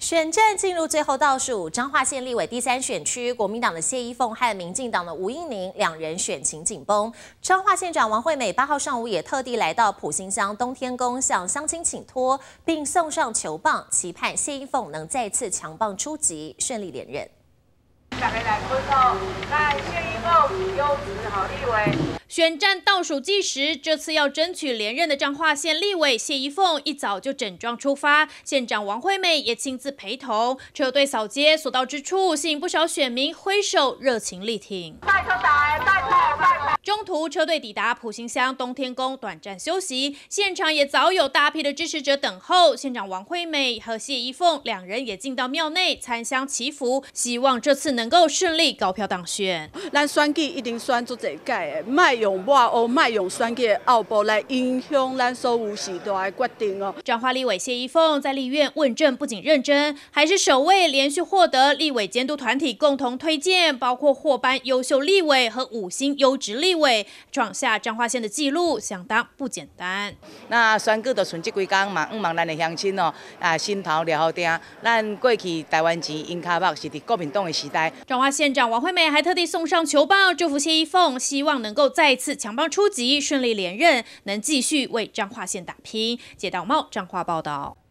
选战进入最后倒数，彰化县立委第3选区，国民党的谢依凤和民进党的吴音宁两人选情紧绷。彰化县长王惠美8号上午也特地来到埔心乡东天宫向乡亲请托，并送上球棒，期盼谢依凤能再次强棒出击，顺利连任。 大家来恭贺，赖谢依凤优质好立委。 选战倒数计时，这次要争取连任的彰化县立委谢依凤一早就整装出发，县长王惠美也亲自陪同，车队扫街，所到之处吸引不少选民挥手热情力挺。 带车带跑。 中途车队抵达埔心乡东天宫短暂休息，现场也早有大批的支持者等候。县长王惠美和谢依凤两人也进到庙内参香祈福，希望这次能够顺利高票当选。 咱选举一定选足侪届的，卖用抹黑，卖用选举的后部来影响咱所有时代的决定哦。 彰化立委谢依凤在立院问政不仅认真，还是首位连续获得立委监督团体共同推荐，包括获颁优秀立委和5星优质立委，创下彰化县的纪录，相当不简单。 那选举就剩这几天嘛，望咱的乡亲哦，心头了好定。咱过去台湾钱因卡目是伫国民党的时代。 彰化县长王惠美还特地送上球棒，祝福谢依凤，希望能够再次强棒出击，顺利连任，能继续为彰化县打拼。谢道茂彰化报道。